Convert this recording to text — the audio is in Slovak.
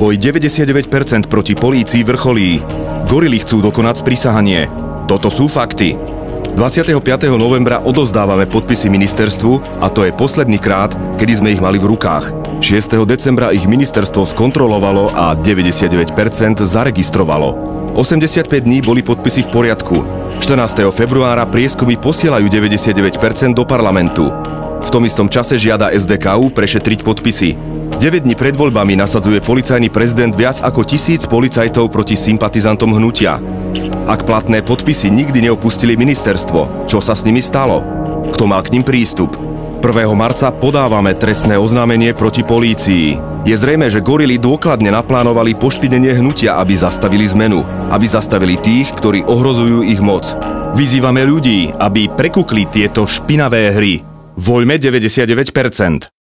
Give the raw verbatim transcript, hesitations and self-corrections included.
Boj deväťdesiatdeväť percent proti polícii vrcholí. Gorily chcú dokonať sprisahanie. Toto sú fakty. dvadsiateho piateho novembra odovzdávame podpisy ministerstvu a to je posledný krát, kedy sme ich mali v rukách. šiesteho decembra ich ministerstvo skontrolovalo a deväťdesiatdeväť percent zaregistrovalo. osemdesiatpäť dní boli podpisy v poriadku. štrnásteho februára prieskumy posielajú deväťdesiatdeväť percent do parlamentu. V tom istom čase žiada es dé ká ú prešetriť podpisy. deväť dní pred voľbami nasadzuje policajný prezident viac ako tisíc policajtov proti sympatizantom hnutia. Ak platné podpisy nikdy neopustili ministerstvo, čo sa s nimi stalo? Kto mal k nim prístup? prvého marca podávame trestné oznámenie proti polícii. Je zrejmé, že gorily dôkladne naplánovali pošpinenie hnutia, aby zastavili zmenu, aby zastavili tých, ktorí ohrozujú ich moc. Vyzývame ľudí, aby prekukli tieto špinavé hry. Voľme deväťdesiatdeväť percent.